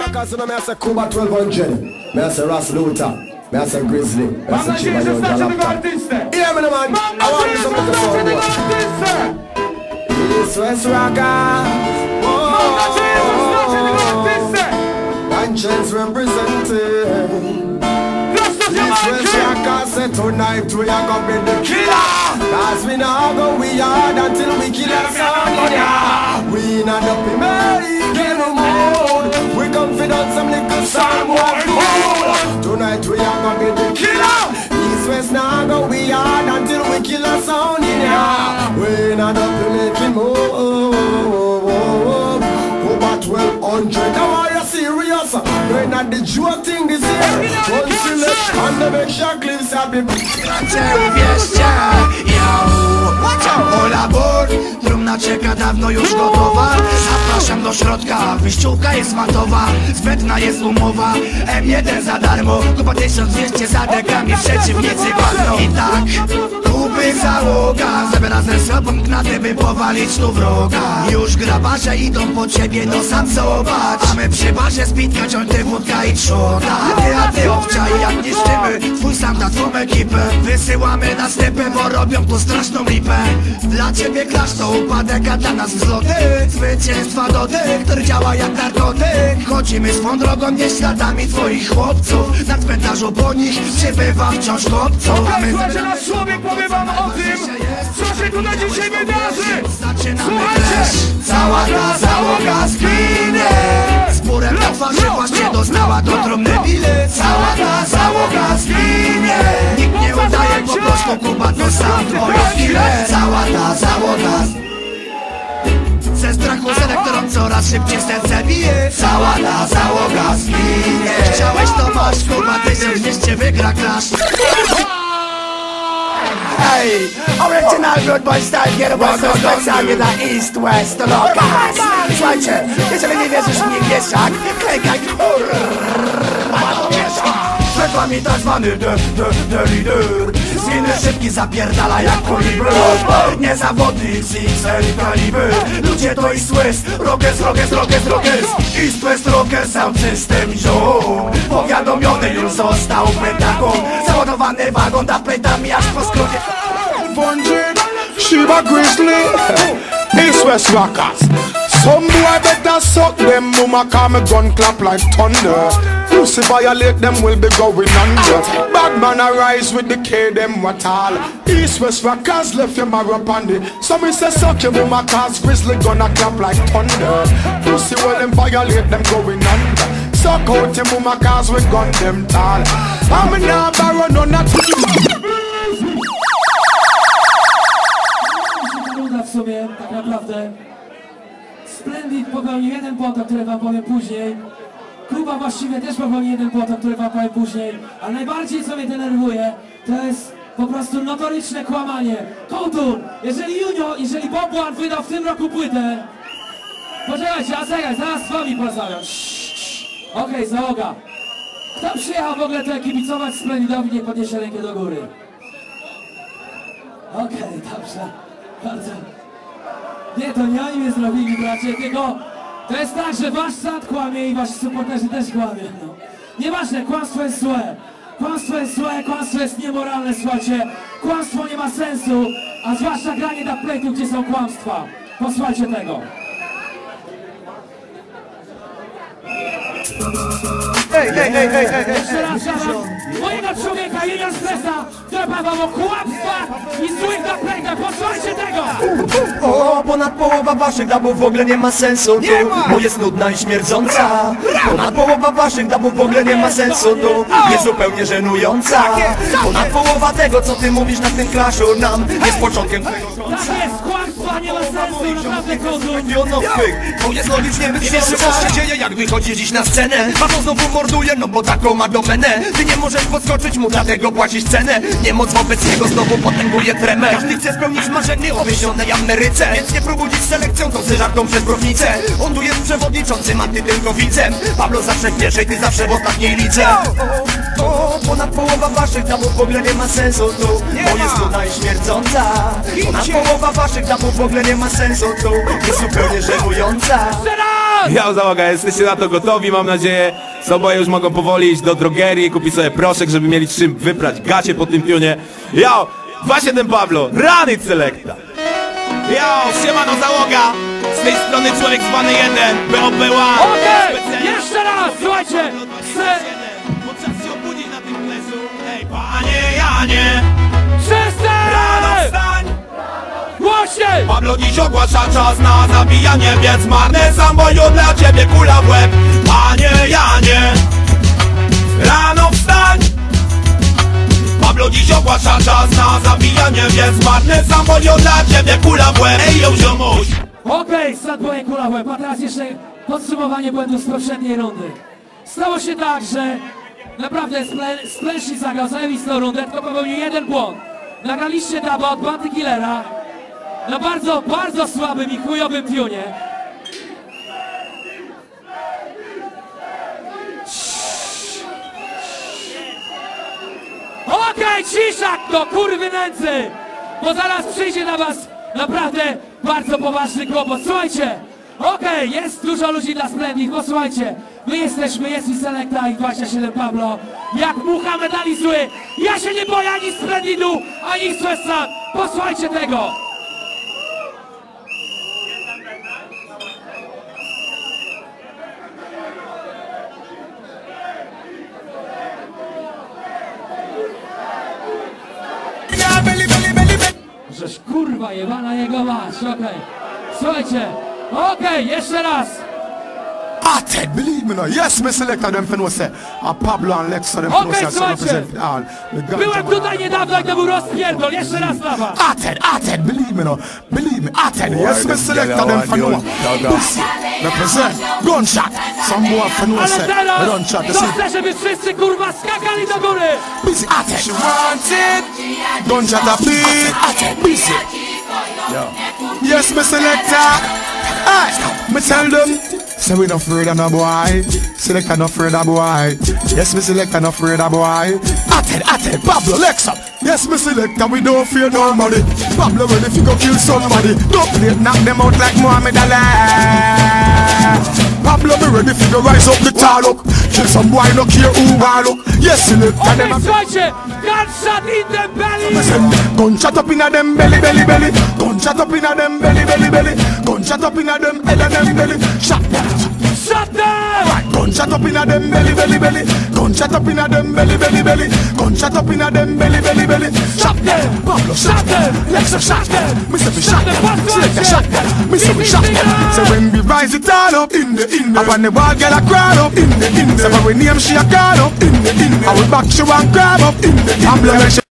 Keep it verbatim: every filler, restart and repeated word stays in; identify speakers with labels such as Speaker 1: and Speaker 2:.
Speaker 1: Rockers, you know, I say Cuba twelve hundred. Me I say Ross Luther. Me I say Grizzly. Me I say Chiba Young Jalapta. Hear me, man. I want you to make a sound. East West Rockers. Conscience representing. East West Rockers say tonight we are gonna be the killer. Cause we now go we hard until we kill us all. Yeah. We not up in making no mood. We confident some little song more fool. Tonight we are gonna be the killer. East West now go we hard until we kill us all. Yeah. We not up in making mood. Over twelve hundred. Now are you serious? We're not the joke thing this year. One select and the big shark lives happy.
Speaker 2: Ola Bor, trumna czeka dawno już gotowa. Zapraszam do środka, wyściółka jest matowa. Zbędna jest umowa, M jeden za darmo. Kupa tysiąc dwieście za dekami, przeciwnicy kładną. I tak, kupy załoga, zabiera ze sobą gnaty, by powalić tu wroga. Już grabarze idą po ciebie, no sam zobacz. A my przy barze spitka, ciąty, wódka i trzoda. Ty, a ty obczaj, jak niszczymy twój sam na twą ekipę. Wysyłamy na stepę, bo robią tu straszną lipę. Dla ciebie klasz to upadek, a dla nas wzloty. Zwycięstwa do tych, który działa jak narkotyk. Chodzimy swą drogą, nie śladami twoich chłopców. Na cmentarzu po nich przybywa wciąż chłopców.
Speaker 3: Słuchajcie, nasz człowiek powie wam o tym, co się tutaj dzisiaj wydarzy.
Speaker 2: Zaczynamy clash. Cała ta załoga zginie. Z burem na twarzy właśnie dostała do trumny bilet. Cała ta załoga zginie. Nikt nie udaje, po prostu Kuba to sam twoją chwilę. Cała ta załoga ze strachu z elektorą coraz szybciej serce bije. Cała ta załoga zginie. Chciałeś to masz, Kuba tysiąc dwieście wygra clash.
Speaker 4: Hey, original good boy style, get away so good, sobie na East West to Rockers. Słuchajcie, jeżeli nie wierzysz mi, wiesz jak, klikaj
Speaker 2: przed wami tak zwany de, de, de lider. Zwinny szybki zapierdala jak poliber. Niezawodny X X L kaliber. Ludzie to East West, Rockers, Rockers, Rockers, Rockers. East West Rockers Sound System ziom. Powiadomiony już został pentagon. Załadowany wagon da pętami aż po skrócie.
Speaker 5: Chiba Grizzly, East West Rockers. Some boy better suck them mama, cause me gun clap like thunder. Pussy violate them will be going under. Bad man arise with the K them what all. East West Rockers left your marrow upon the. Some me say suck your mama, cause Grizzly gonna clap like thunder. Pussy well them violate them going under. Suck out your mama, cause we gun them tall. I'm not borrow none of.
Speaker 3: W sumie, tak naprawdę Splendid popełnił jeden błąd, o którym wam powiem później. Kuba właściwie też popełnił jeden błąd, o którym wam powiem później. Ale najbardziej co mnie denerwuje, to jest po prostu notoryczne kłamanie. Kołtun, jeżeli Junio, jeżeli Bob One wydał w tym roku płytę. Poczekajcie, a czekaj, zaraz z wami porozmawiam. Okej, okay, załoga. Kto przyjechał w ogóle tu kibicować Splendidowi, niech podniesie rękę do góry. Okej, okay, dobrze. Bardzo. Nie, to nie oni mnie zrobili, bracie, tylko to jest tak, że wasz sad kłamie i wasi supporterzy też kłamie, no. Nieważne, kłamstwo jest złe. Kłamstwo jest złe, kłamstwo jest niemoralne, słuchajcie. Kłamstwo nie ma sensu, a zwłaszcza granie na playtu, gdzie są kłamstwa. Posłuchajcie tego.
Speaker 4: Ej, ej, ej, ej, ej,
Speaker 3: Jeszcze raz żadam mojego człowieka, Junia Stresa, który opowiadał o kłamstwach i złych naklejkach. Posłuchajcie tego!
Speaker 2: O, ponad połowa waszych dubów w ogóle nie ma sensu tu, bo jest nudna i śmierdząca. Ponad połowa waszych dubów w ogóle nie ma sensu tu, jest zupełnie żenująca. Ponad połowa tego, co ty mówisz na tym clashu nam, jest początkiem twojego końca.
Speaker 3: Tak jest, kłamstwa nie ma sensu, naprawdę kozu.
Speaker 2: To jest logicznie wytwierdzę, co się dzieje, jak wychodzi dziś na scenę. Papo znowu morduje, no bo taką ma domenę. Ty nie możesz podskoczyć mu, dlatego płacisz cenę. Niemoc wobec niego znowu potęguje tremę. Każdy chce spełnić marzenie o wyśnionej Ameryce, więc nie próbuj dziś selekcją, to zeżartą przez brownicę. On tu jest przewodniczącym, a ty tylko widzem. Pablo zawsze w pierwszej, ty zawsze w ostatniej lidze. O, o, ponad połowa waszych dubów w ogóle nie ma sensu tu, bo jest nudna i śmierdząca. Ponad połowa waszych dubów w ogóle nie ma sensu tu, jest zupełnie żenująca.
Speaker 6: Ja załoga, jesteście na to gotowi, mam nadzieję. Soboje już mogą powoli iść do drogerii, kupić sobie proszek, żeby mieli czym wyprać gacie po tym pionie. Yo, dwa siedem Pablo, rany Selecta. Yo, siemano załoga, z tej strony człowiek zwany jeden, B O P jeden.
Speaker 3: Okej, okay, jeszcze raz, słuchajcie.
Speaker 6: Podczas się obudzić na tym pleszu. Ej, panie Janie,
Speaker 3: Przestań!
Speaker 6: rano wstań.
Speaker 3: Głośniej!
Speaker 6: Pablo dziś ogłasza czas na zabijanie, więc marne samboju dla ciebie kula w łeb. Panie Janie, rano wstań. Pablo dziś ogłasza czas na zabijanie, więc marne samboju dla ciebie kula w łeb. Ej, yo, ziomuś.
Speaker 3: Okej, stąd moje kula w łeb, a teraz jeszcze podsumowanie błędów z poprzedniej rundy. Stało się tak, że naprawdę Splendid zagrał zajebistą rundę, tylko popełnił jeden błąd. Nagraliście daba od Bounty Killera na bardzo, bardzo słabym i chujowym tunie. Okej, okay, cisza to kurwy nędzy, bo zaraz przyjdzie na was naprawdę bardzo poważny kłopot. Słuchajcie, okej, okay, jest dużo ludzi dla Splendid, bo słuchajcie, my jesteśmy, jest i Selecta i dwadzieścia siedem Pablo, jak mucha medali zły. Ja się nie boję ani Splendidu, ani Swessa. Posłuchajcie tego. Żeż kurwa jebana jego mać, okej. Okay. Słuchajcie, okej, okay, jeszcze raz.
Speaker 5: Ah, Ted, believe me now. Yes, me Selecta them finna say. A Pablo and Lexa them
Speaker 3: Okej,
Speaker 5: finna say
Speaker 3: słuchajcie.
Speaker 5: represent all.
Speaker 3: Byłem tutaj niedawno, jak to był rozpierdol. Jeszcze raz dla was.
Speaker 5: Ah, Ted, ah, Ted, believe me now. Believe me. Ah, Ted, yes, me Selecta them finna pussy. Represent. Gunshot. Some boy finna
Speaker 3: Ale
Speaker 5: say.
Speaker 3: teraz
Speaker 5: Gunshot. You
Speaker 3: to
Speaker 5: see?
Speaker 3: chcę, żeby wszyscy kurwa skakali do góry.
Speaker 5: Busy. Ah, Ted. She wants it. Gunshot a beat. Ah, Ted. Busy. Yes, me Selecta. Hey, me tell them. Say we not afraid of no boy. Selecta not afraid of boy. Yes, me Selecta not afraid of boy. Ated, Ated, Pablo, Lexa. Yes, me Selecta, we don't fear nobody. Pablo ready if you go kill somebody. Don't play, knock them out like Muhammad Ali. Pablo me ready if you go rise up the tall up. Kill some boy, no care who I look. Yes, Selecta, them a
Speaker 3: Słuchajcie, gunshot in the belly.
Speaker 5: gunshot up inna them belly, belly, belly. Gunshot up inna them belly, belly, belly. Gunshot up inna them head and them belly. Shot them.
Speaker 3: Shut them!
Speaker 5: Gunshot up inna them belly, belly, belly. Gunshot up inna them belly, belly, belly. Gunshot up inna them belly, belly, belly. Shot them, Pablo, shot them. Lexa, shot them. Me say we shot them. Selecta, shot them. Me say we shot them. So when we rise it all up in the in the, up on the wall, girl a crowd up in the in the. So when we name she a call up in the in the. I will back she one grab up in the in the.